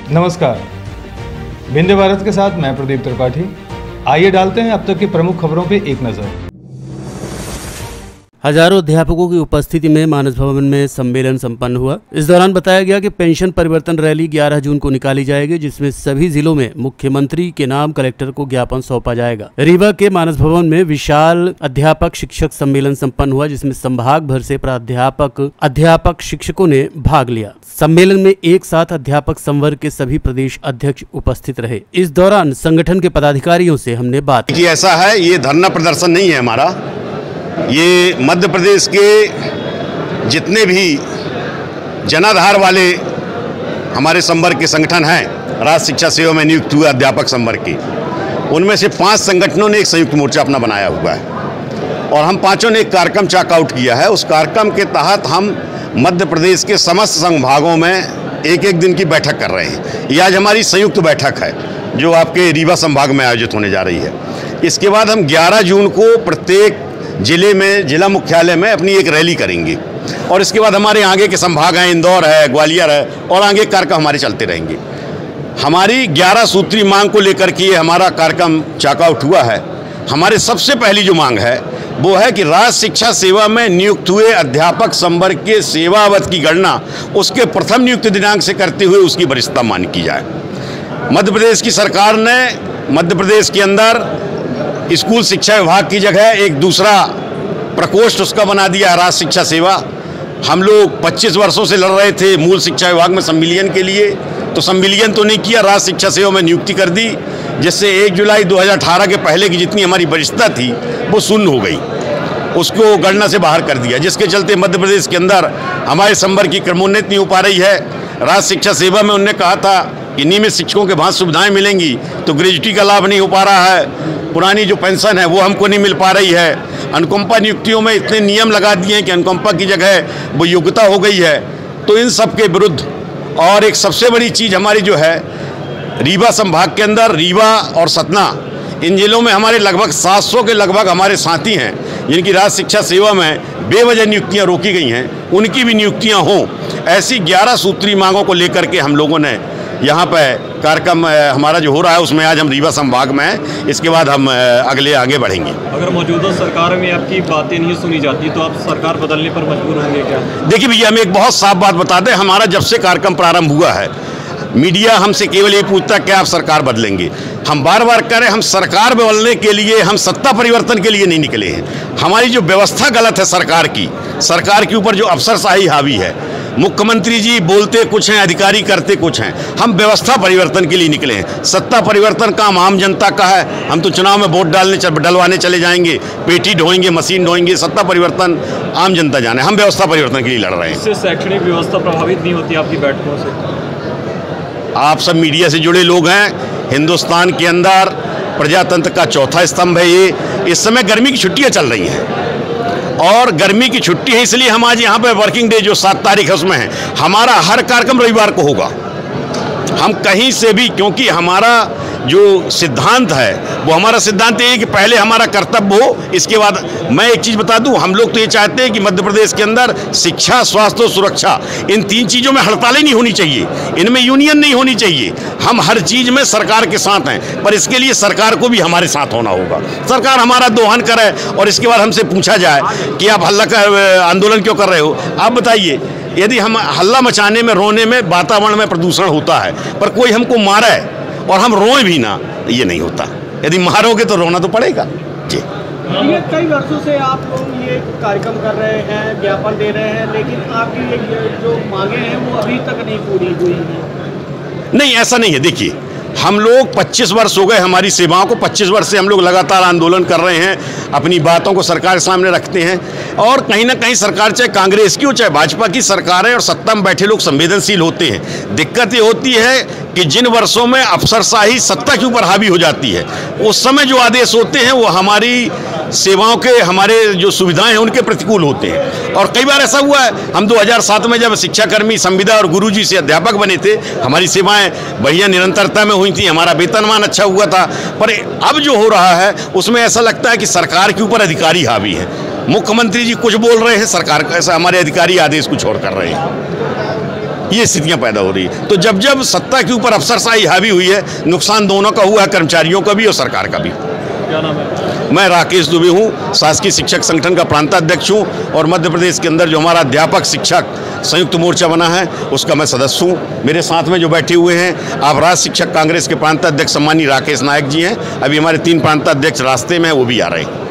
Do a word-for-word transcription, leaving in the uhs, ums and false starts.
नमस्कार, विंध्य भारत के साथ मैं प्रदीप त्रिपाठी। आइए डालते हैं अब तक की प्रमुख खबरों पे एक नजर। हजारों अध्यापकों की उपस्थिति में मानस भवन में सम्मेलन संपन्न हुआ। इस दौरान बताया गया कि पेंशन परिवर्तन रैली ग्यारह जून को निकाली जाएगी, जिसमें सभी जिलों में मुख्यमंत्री के नाम कलेक्टर को ज्ञापन सौंपा जाएगा। रीवा के मानस भवन में विशाल अध्यापक शिक्षक सम्मेलन संपन्न हुआ, जिसमें संभाग भर से प्राध्यापक अध्यापक शिक्षकों ने भाग लिया। सम्मेलन में एक साथ अध्यापक संवर्ग के सभी प्रदेश अध्यक्ष उपस्थित रहे। इस दौरान संगठन के पदाधिकारियों से हमने बात की। ऐसा है, ये धरना प्रदर्शन नहीं है हमारा, ये मध्य प्रदेश के जितने भी जनाधार वाले हमारे संवर्ग के संगठन हैं, राज्य शिक्षा सेवा में नियुक्त हुए अध्यापक संवर्ग के, उनमें से पांच संगठनों ने एक संयुक्त मोर्चा अपना बनाया हुआ है और हम पांचों ने एक कार्यक्रम चाक आउट किया है। उस कार्यक्रम के तहत हम मध्य प्रदेश के समस्त संभागों में एक एक दिन की बैठक कर रहे हैं। ये आज हमारी संयुक्त बैठक है जो आपके रीवा संभाग में आयोजित होने जा रही है। इसके बाद हम ग्यारह जून को प्रत्येक जिले में, जिला मुख्यालय में अपनी एक रैली करेंगे और इसके बाद हमारे आगे के संभाग हैं, इंदौर है, ग्वालियर है और आगे कार्यक्रम हमारे चलते रहेंगे। हमारी ग्यारह सूत्री मांग को लेकर के हमारा कार्यक्रम चाक आउट हुआ है। हमारे सबसे पहली जो मांग है वो है कि राज्य शिक्षा सेवा में नियुक्त हुए अध्यापक संवर्ग के सेवावधि की गणना उसके प्रथम नियुक्त दिनांक से करते हुए उसकी वरिष्ठता मान की जाए। मध्य प्रदेश की सरकार ने मध्य प्रदेश के अंदर स्कूल शिक्षा विभाग की जगह एक दूसरा प्रकोष्ठ उसका बना दिया, राज्य शिक्षा सेवा। हम लोग पच्चीस वर्षों से लड़ रहे थे मूल शिक्षा विभाग में संविलियन के लिए, तो संविलियन तो नहीं किया, राज्य शिक्षा सेवा में नियुक्ति कर दी, जिससे एक जुलाई दो हज़ार अठारह के पहले की जितनी हमारी वरिष्ठता थी वो शून्य हो गई, उसको गणना से बाहर कर दिया, जिसके चलते मध्य प्रदेश के अंदर हमारे संवर्ग की क्रमोन्नति नहीं हो पा रही है। राज्य शिक्षा सेवा में उन्होंने कहा था कि नियमित शिक्षकों के भांति सुविधाएं मिलेंगी, तो ग्रेजुटी का लाभ नहीं हो पा रहा है। पुरानी जो पेंशन है वो हमको नहीं मिल पा रही है। अनुकंपा नियुक्तियों में इतने नियम लगा दिए हैं कि अनुकंपा की जगह वो योग्यता हो गई है। तो इन सब के विरुद्ध और एक सबसे बड़ी चीज़ हमारी जो है, रीवा संभाग के अंदर रीवा और सतना, इन जिलों में हमारे लगभग सात सौ के लगभग हमारे साथी हैं जिनकी राज्य शिक्षा सेवा में बेवजह नियुक्तियां रोकी गई हैं, उनकी भी नियुक्तियां हों। ऐसी ग्यारह सूत्री मांगों को लेकर के हम लोगों ने यहाँ पर कार्यक्रम हमारा जो हो रहा है उसमें आज हम रीवा संभाग में हैं। इसके बाद हम अगले आगे बढ़ेंगे। अगर मौजूदा सरकार में आपकी बातें नहीं सुनी जाती तो आप सरकार बदलने पर मजबूर होंगे क्या? देखिए भैया, हम एक बहुत साफ बात बता दें, हमारा जब से कार्यक्रम प्रारंभ हुआ है मीडिया हमसे केवल ये पूछता है कि आप सरकार बदलेंगे। हम बार बार कह रहे हैं, हम सरकार बदलने के लिए, हम सत्ता परिवर्तन के लिए नहीं निकले हैं। हमारी जो व्यवस्था गलत है सरकार की, सरकार के ऊपर जो अफसरशाही हावी है, मुख्यमंत्री जी बोलते कुछ हैं, अधिकारी करते कुछ हैं। हम व्यवस्था परिवर्तन के लिए निकले हैं। सत्ता परिवर्तन काम आम जनता का है। हम तो चुनाव में वोट डालने डलवाने चले जाएंगे, पेटी ढोएंगे, मशीन ढोएंगे। सत्ता परिवर्तन आम जनता जाने, हम व्यवस्था परिवर्तन के लिए लड़ रहे हैं। इससे शैक्षणिक व्यवस्था प्रभावित नहीं होती आपकी बैठकों से? आप सब मीडिया से जुड़े लोग हैं। हिंदुस्तान के अंदर प्रजातंत्र का चौथा स्तंभ है ये। इस समय गर्मी की छुट्टियां चल रही हैं और गर्मी की छुट्टी है, इसलिए हम आज यहाँ पे वर्किंग डे जो सात तारीख है उसमें है। हमारा हर कार्यक्रम रविवार को होगा। हम कहीं से भी, क्योंकि हमारा जो सिद्धांत है वो हमारा सिद्धांत ये है कि पहले हमारा कर्तव्य हो, इसके बाद। मैं एक चीज़ बता दूं, हम लोग तो ये चाहते हैं कि मध्य प्रदेश के अंदर शिक्षा, स्वास्थ्य और सुरक्षा, इन तीन चीज़ों में हड़तालें नहीं होनी चाहिए, इनमें यूनियन नहीं होनी चाहिए। हम हर चीज़ में सरकार के साथ हैं, पर इसके लिए सरकार को भी हमारे साथ होना होगा। सरकार हमारा दोहन करे और इसके बाद हमसे पूछा जाए कि आप हल्ला कर आंदोलन क्यों कर रहे हो। आप बताइए, यदि हम हल्ला मचाने में, रोने में, वातावरण में प्रदूषण होता है, पर कोई हमको मारे और हम रोए भी ना, ये नहीं होता। यदि मारोगे तो रोना तो पड़ेगा जी। ये कई वर्षों से आप लोग ये कार्यक्रम कर रहे हैं, ज्ञापन दे रहे हैं, लेकिन आपकी ये जो मांगे हैं वो अभी तक नहीं पूरी हुई हैं। नहीं, ऐसा नहीं है। देखिए, हम लोग पच्चीस वर्ष हो गए हमारी सेवाओं को, पच्चीस वर्ष से हम लोग लगातार आंदोलन कर रहे हैं, अपनी बातों को सरकार के सामने रखते हैं। और कहीं ना कहीं सरकार, चाहे कांग्रेस की हो चाहे भाजपा की सरकारें, और सत्ता में बैठे लोग संवेदनशील होते हैं। दिक्कत ये होती है कि जिन वर्षों में अफसरशाही सत्ता के ऊपर हावी हो जाती है, उस समय जो आदेश होते हैं वो हमारी सेवाओं के, हमारे जो सुविधाएं हैं उनके प्रतिकूल होते हैं। और कई बार ऐसा हुआ है, हम दो हज़ार सात में जब शिक्षाकर्मी संविदा और गुरुजी से अध्यापक बने थे, हमारी सेवाएं बढ़िया निरंतरता में हुई थी, हमारा वेतनमान अच्छा हुआ था। पर अब जो हो रहा है उसमें ऐसा लगता है कि सरकार के ऊपर अधिकारी हावी है। मुख्यमंत्री जी कुछ बोल रहे हैं, सरकार ऐसा, हमारे अधिकारी आदेश कुछ और कर रहे हैं। ये स्थितियां पैदा हो रही है। तो जब जब सत्ता के ऊपर अफसरशाही हावी हुई है, नुकसान दोनों का हुआ है, कर्मचारियों का भी और सरकार का भी। क्या नाम है? मैं राकेश दुबे हूँ, शासकीय शिक्षक संगठन का प्रांताध्यक्ष हूँ और मध्य प्रदेश के अंदर जो हमारा अध्यापक शिक्षक संयुक्त मोर्चा बना है उसका मैं सदस्य हूँ। मेरे साथ में जो बैठे हुए हैं आप राज्य शिक्षक कांग्रेस के प्रांताध्यक्ष सम्मानीय राकेश नायक जी हैं। अभी हमारे तीन प्रांताध्यक्ष रास्ते में, वो भी आ रहे हैं।